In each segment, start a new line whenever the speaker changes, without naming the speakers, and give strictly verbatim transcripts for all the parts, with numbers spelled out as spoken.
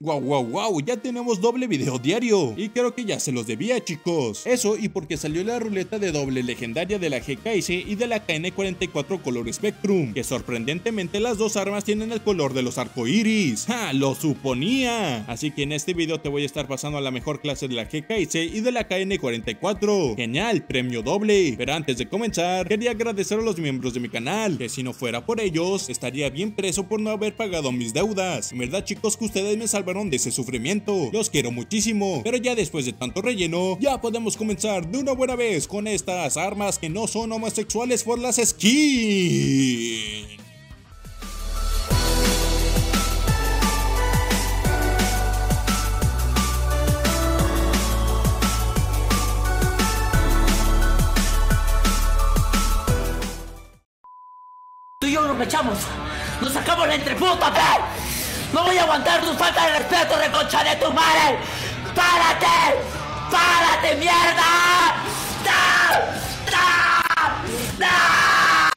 Wow, wow, wow, ya tenemos doble video diario. Y creo que ya se los debía, chicos. Eso y porque salió la ruleta de doble legendaria de la G K S y de la K N cuarenta y cuatro Color Spectrum, que sorprendentemente las dos armas tienen el color de los arcoíris. ¡Ja! ¡Lo suponía! Así que en este video te voy a estar pasando a la mejor clase de la G K S y de la K N cuarenta y cuatro. ¡Genial! Premio doble. Pero antes de comenzar, quería agradecer a los miembros de mi canal, que si no fuera por ellos, estaría bien preso por no haber pagado mis deudas. En verdad, chicos, que ustedes me salvaron de ese sufrimiento. Los quiero muchísimo. Pero ya después de tanto relleno, ya podemos comenzar de una buena vez con estas armas que no son homosexuales por las skins.
Tú y yo nos echamos, nos sacamos la entreputa, ¿ve? No voy a aguantar tu falta de respeto, de concha de tu madre. ¡Párate! ¡Párate, mierda! ¡No! ¡No! ¡No!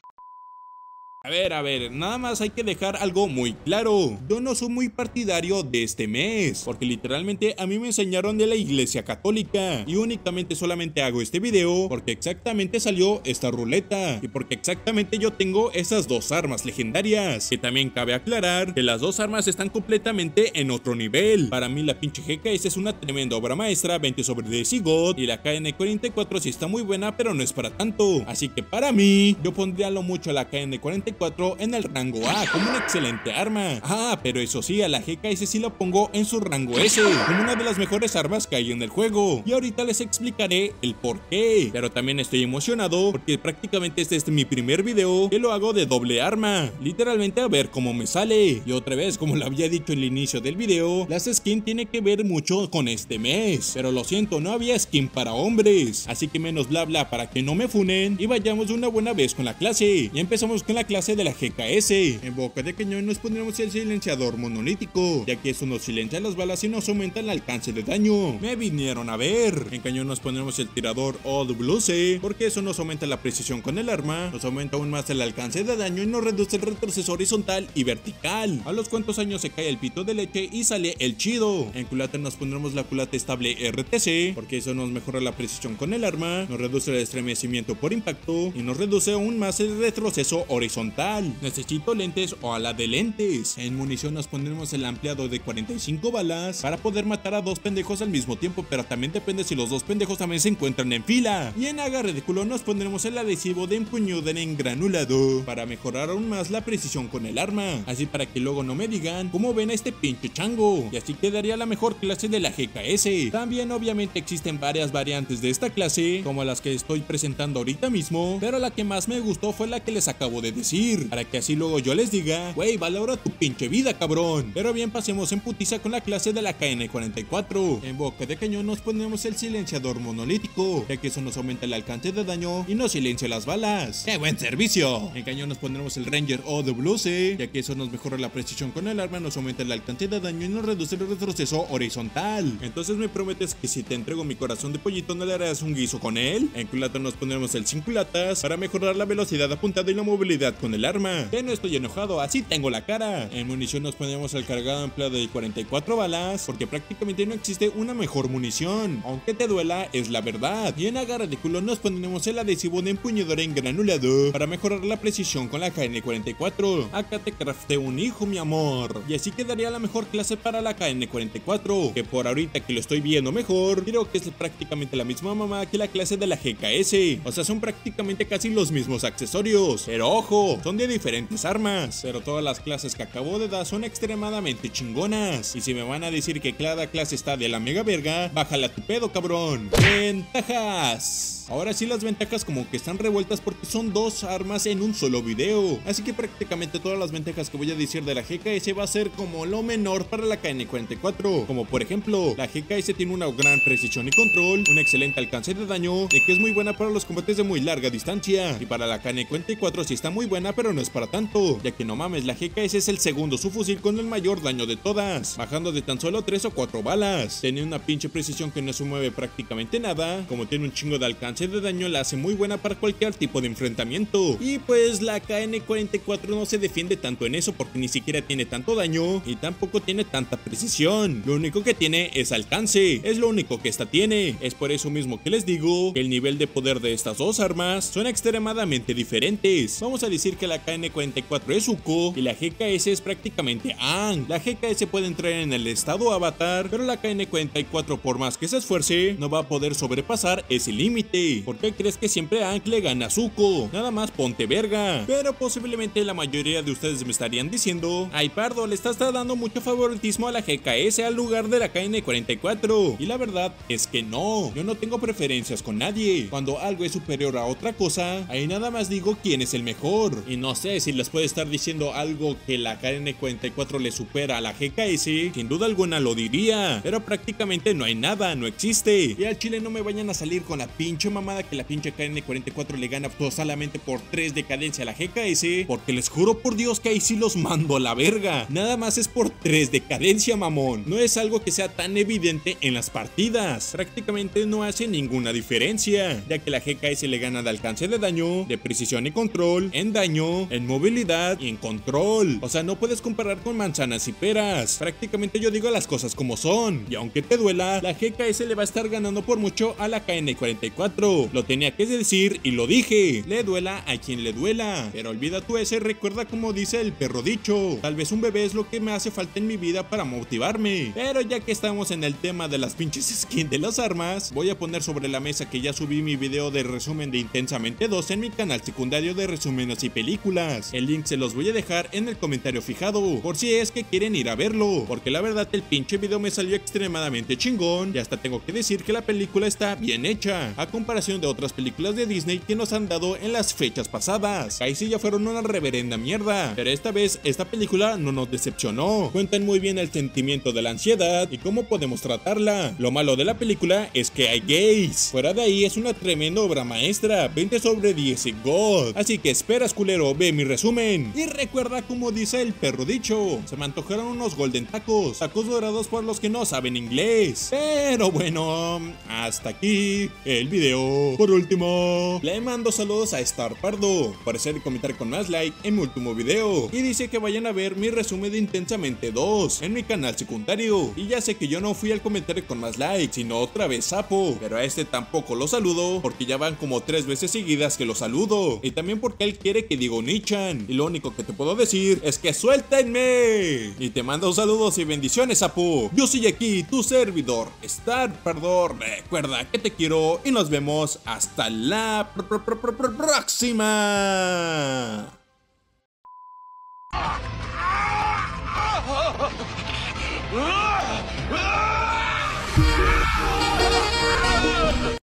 A ver, a ver, nada más hay que dejar algo muy claro. Yo no soy muy partidario de este mes, porque literalmente a mí me enseñaron de la iglesia católica. Y únicamente solamente hago este video porque exactamente salió esta ruleta. Y porque exactamente yo tengo esas dos armas legendarias. Que también cabe aclarar que las dos armas están completamente en otro nivel. Para mí la pinche G K S es una tremenda obra maestra, veinte sobre diez y God. Y la K N cuarenta y cuatro sí está muy buena, pero no es para tanto. Así que para mí, yo pondría lo mucho a la K N cuarenta y cuatro en el rango A como una excelente arma. Ah, pero eso sí, a la G K S sí la pongo en su rango S como una de las mejores armas que hay en el juego. Y ahorita les explicaré el por qué. Pero también estoy emocionado porque prácticamente este es mi primer video que lo hago de doble arma. Literalmente a ver cómo me sale. Y otra vez, como lo había dicho en el inicio del video, las skins tiene que ver mucho con este mes. Pero lo siento, no había skin para hombres. Así que menos bla bla para que no me funen. Y vayamos de una buena vez con la clase. Y empezamos con la clase de la G K S. En boca de cañón nos pondremos el silenciador monolítico, ya que eso nos silencia las balas y nos aumenta el alcance de daño. Me vinieron a ver. En cañón nos pondremos el tirador O W C, porque eso nos aumenta la precisión con el arma, nos aumenta aún más el alcance de daño y nos reduce el retroceso horizontal y vertical. A los cuantos años se cae el pito de leche y sale el chido. En culata nos pondremos la culata estable R T C, porque eso nos mejora la precisión con el arma, nos reduce el estremecimiento por impacto y nos reduce aún más el retroceso horizontal. Necesito lentes o ala de lentes. En munición nos pondremos el ampliado de cuarenta y cinco balas para poder matar a dos pendejos al mismo tiempo, pero también depende si los dos pendejos también se encuentran en fila. Y en agarre de culo nos pondremos el adhesivo de empuñadura en granulado para mejorar aún más la precisión con el arma, así para que luego no me digan cómo ven a este pinche chango. Y así quedaría la mejor clase de la G K S. También obviamente existen varias variantes de esta clase, como las que estoy presentando ahorita mismo, pero la que más me gustó fue la que les acabo de decir, para que así luego yo les diga, wey, valora tu pinche vida, cabrón. Pero bien, pasemos en putiza con la clase de la K N cuarenta y cuatro. En boca de cañón nos ponemos el silenciador monolítico, ya que eso nos aumenta el alcance de daño y nos silencia las balas. ¡Qué buen servicio! En cañón nos pondremos el Ranger O W C, ya que eso nos mejora la precisión con el arma, nos aumenta el alcance de daño y nos reduce el retroceso horizontal. Entonces me prometes que si te entrego mi corazón de pollito no le harás un guiso con él. En culata nos pondremos el sin culatas para mejorar la velocidad apuntada y la movilidad con el arma. Que no estoy enojado, así tengo la cara. En munición nos ponemos el cargado empleado de cuarenta y cuatro balas, porque prácticamente no existe una mejor munición, aunque te duela, es la verdad. Y en agarre de culo nos ponemos el adhesivo de empuñadura en granulado para mejorar la precisión con la K N cuarenta y cuatro. Acá te crafté un hijo, mi amor. Y así quedaría la mejor clase para la K N cuarenta y cuatro, que por ahorita que lo estoy viendo mejor, creo que es prácticamente la misma mamá que la clase de la G K S. O sea, son prácticamente casi los mismos accesorios, pero ojo, son de diferentes armas, pero todas las clases que acabo de dar son extremadamente chingonas. Y si me van a decir que cada clase está de la mega verga, bájala tu pedo, cabrón. Ventajas. Ahora sí, las ventajas como que están revueltas porque son dos armas en un solo video, así que prácticamente todas las ventajas que voy a decir de la G K S va a ser como lo menor para la K N cuarenta y cuatro, como por ejemplo, la G K S tiene una gran precisión y control, un excelente alcance de daño, y que es muy buena para los combates de muy larga distancia. Y para la K N cuarenta y cuatro sí está muy buena, pero no es para tanto, ya que no mames, la G K S es el segundo subfusil con el mayor daño de todas, bajando de tan solo tres o cuatro balas. Tiene una pinche precisión que no se mueve prácticamente nada, como tiene un chingo de alcance alcance de daño la hace muy buena para cualquier tipo de enfrentamiento. Y pues la K N cuarenta y cuatro no se defiende tanto en eso porque ni siquiera tiene tanto daño y tampoco tiene tanta precisión. Lo único que tiene es alcance, es lo único que esta tiene. Es por eso mismo que les digo que el nivel de poder de estas dos armas son extremadamente diferentes. Vamos a decir que la K N cuarenta y cuatro es Zuko y la G K S es prácticamente Aang. La G K S puede entrar en el estado avatar, pero la K N cuarenta y cuatro, por más que se esfuerce, no va a poder sobrepasar ese límite. ¿Por qué crees que siempre Aang le gana a Zuko? Nada más ponte verga. Pero posiblemente la mayoría de ustedes me estarían diciendo: ay Pardo, le estás dando mucho favoritismo a la G K S al lugar de la K N cuarenta y cuatro. Y la verdad es que no, yo no tengo preferencias con nadie. Cuando algo es superior a otra cosa, ahí nada más digo quién es el mejor. Y no sé si les puede estar diciendo algo que la K N cuarenta y cuatro le supera a la G K S, sin duda alguna lo diría, pero prácticamente no hay nada, no existe. Y al chile no me vayan a salir con la pinche mamada que la pinche K N cuarenta y cuatro le gana solamente por tres de cadencia a la G K S, porque les juro por Dios que ahí sí los mando a la verga. Nada más es por tres de cadencia, mamón. No es algo que sea tan evidente en las partidas. Prácticamente no hace ninguna diferencia, ya que la G K S le gana de alcance de daño, de precisión y control, en daño, en movilidad y en control. O sea, no puedes comparar con manzanas y peras. Prácticamente yo digo las cosas como son. Y aunque te duela, la G K S le va a estar ganando por mucho a la K N cuarenta y cuatro. Lo tenía que decir y lo dije. Le duela a quien le duela. Pero olvida tú ese, recuerda como dice el perro dicho: tal vez un bebé es lo que me hace falta en mi vida para motivarme. Pero ya que estamos en el tema de las pinches skins de las armas, voy a poner sobre la mesa que ya subí mi video de resumen de Intensamente dos en mi canal secundario de resúmenes y películas. El link se los voy a dejar en el comentario fijado, por si es que quieren ir a verlo, porque la verdad el pinche video me salió extremadamente chingón y hasta tengo que decir que la película está bien hecha, a comparación de otras películas de Disney que nos han dado en las fechas pasadas. Ahí sí ya fueron una reverenda mierda, pero esta vez esta película no nos decepcionó. Cuentan muy bien el sentimiento de la ansiedad y cómo podemos tratarla. Lo malo de la película es que hay gays. Fuera de ahí es una tremenda obra maestra, veinte sobre diez y God. Así que esperas, culero, ve mi resumen. Y recuerda como dice el perro dicho: se me antojaron unos golden tacos, tacos dorados por los que no saben inglés. Pero bueno, hasta aquí el video. Por último, le mando saludos a Star Pardo por hacer y comentar con más like en mi último video, y dice que vayan a ver mi resumen de Intensamente dos en mi canal secundario. Y ya sé que yo no fui al comentario con más likes, sino otra vez Sapo, pero a este tampoco lo saludo porque ya van como tres veces seguidas que lo saludo, y también porque él quiere que diga Nichan, y lo único que te puedo decir es que suéltenme. Y te mando saludos y bendiciones, Sapo. Yo soy aquí tu servidor Star Pardo. Recuerda que te quiero y nos vemos hasta la pr pr pr pr próxima.
Ah!